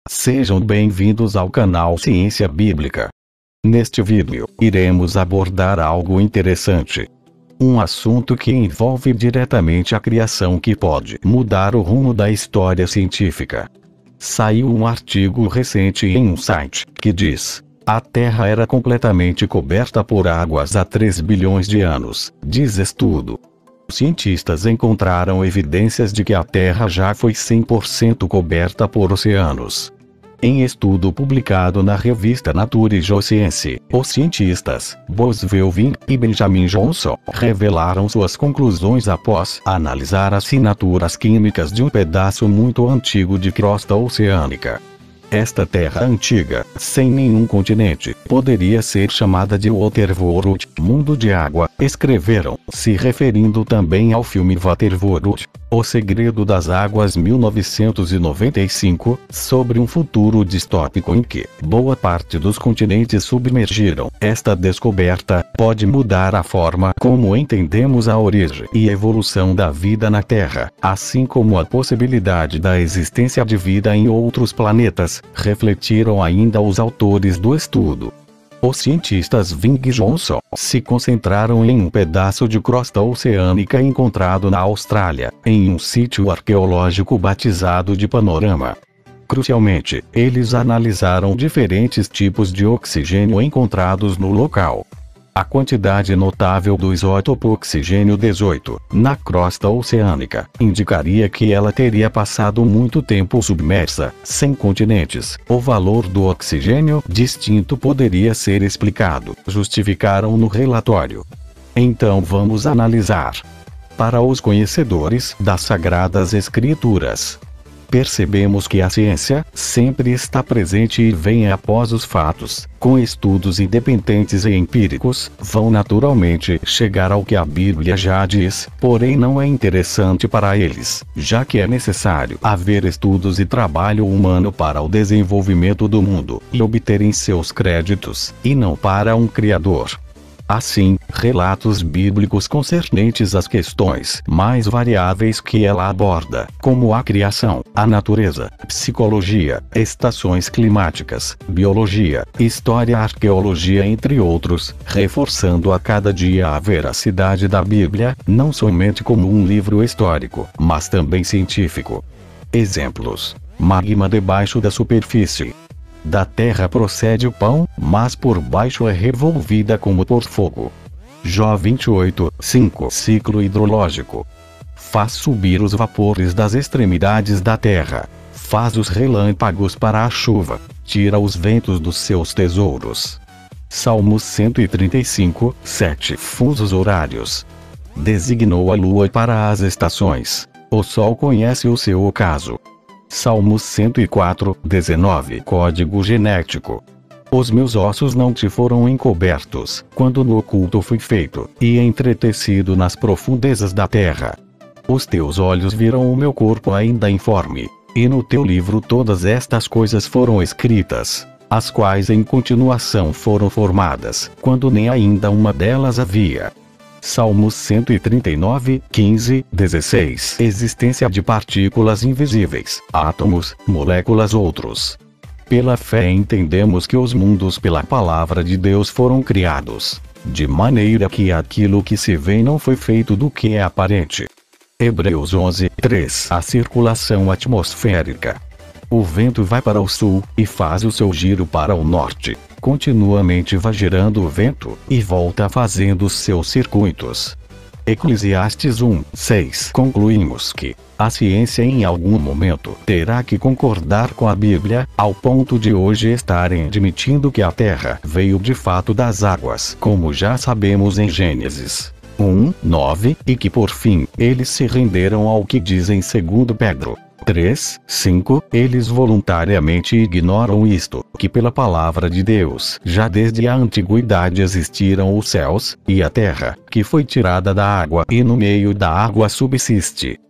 Sejam bem-vindos ao canal Ciência Bíblica. Neste vídeo, iremos abordar algo interessante. Um assunto que envolve diretamente a criação que pode mudar o rumo da história científica. Saiu um artigo recente em um site que diz: a Terra era completamente coberta por águas há 3 bilhões de anos, diz estudo. Cientistas encontraram evidências de que a Terra já foi 100% coberta por oceanos. Em estudo publicado na revista Nature Geoscience, os cientistas Boswell Vinh e Benjamin Johnson revelaram suas conclusões após analisar as assinaturas químicas de um pedaço muito antigo de crosta oceânica. Esta terra antiga, sem nenhum continente, poderia ser chamada de Waterworld, mundo de água, escreveram, se referindo também ao filme Waterworld, O Segredo das Águas 1995, sobre um futuro distópico em que boa parte dos continentes submergiram. Esta descoberta pode mudar a forma como entendemos a origem e evolução da vida na Terra, assim como a possibilidade da existência de vida em outros planetas, refletiram ainda os autores do estudo. Os cientistas Vinh e Johnson se concentraram em um pedaço de crosta oceânica encontrado na Austrália, em um sítio arqueológico batizado de Panorama. Crucialmente, eles analisaram diferentes tipos de oxigênio encontrados no local. A quantidade notável do isótopo oxigênio 18, na crosta oceânica, indicaria que ela teria passado muito tempo submersa, sem continentes. O valor do oxigênio distinto poderia ser explicado, justificaram no relatório. Então vamos analisar. Para os conhecedores das Sagradas Escrituras, percebemos que a ciência sempre está presente e vem após os fatos, com estudos independentes e empíricos, vão naturalmente chegar ao que a Bíblia já diz, porém não é interessante para eles, já que é necessário haver estudos e trabalho humano para o desenvolvimento do mundo e obterem seus créditos, e não para um criador. Assim, relatos bíblicos concernentes às questões mais variáveis que ela aborda, como a criação, a natureza, psicologia, estações climáticas, biologia, história, arqueologia, entre outros, reforçando a cada dia a veracidade da Bíblia, não somente como um livro histórico, mas também científico. Exemplos: magma debaixo da superfície. Da terra procede o pão, mas por baixo é revolvida como por fogo. Jó 28, 5. Ciclo hidrológico. Faz subir os vapores das extremidades da terra. Faz os relâmpagos para a chuva. Tira os ventos dos seus tesouros. Salmos 135, 7. Fusos horários. Designou a lua para as estações. O sol conhece o seu ocaso. Salmos 104, 19. Código genético. Os meus ossos não te foram encobertos, quando no oculto fui feito, e entretecido nas profundezas da terra. Os teus olhos viram o meu corpo ainda informe, e no teu livro todas estas coisas foram escritas, as quais em continuação foram formadas, quando nem ainda uma delas havia. Salmos 139, 15, 16. Existência de partículas invisíveis, átomos, moléculas outros. Pela fé entendemos que os mundos pela palavra de Deus foram criados, de maneira que aquilo que se vê não foi feito do que é aparente. Hebreus 11, 3. A circulação atmosférica. O vento vai para o sul, e faz o seu giro para o norte. Continuamente vai girando o vento, e volta fazendo os seus circuitos. Eclesiastes 1, 6. Concluímos que a ciência em algum momento terá que concordar com a Bíblia, ao ponto de hoje estarem admitindo que a Terra veio de fato das águas, como já sabemos em Gênesis 1, 9, e que por fim, eles se renderam ao que diz em 2 Pedro 3, 5, eles voluntariamente ignoram isto, que pela palavra de Deus, já desde a antiguidade existiram os céus, e a terra, que foi tirada da água e no meio da água subsiste.